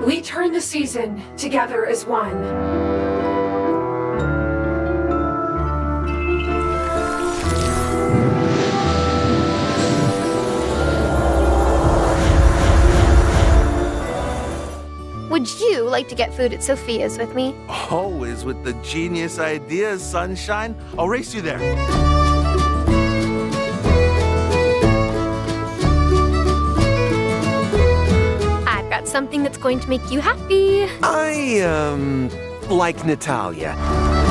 We turn the season together as one. Would you like to get food at Sophia's with me? Always with the genius ideas, Sunshine. I'll race you there. I've got something that's going to make you happy. I, like Natalia.